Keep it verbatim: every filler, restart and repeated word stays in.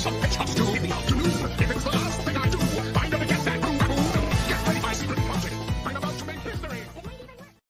some hedgehogs do in the afternoon for Flipaclip.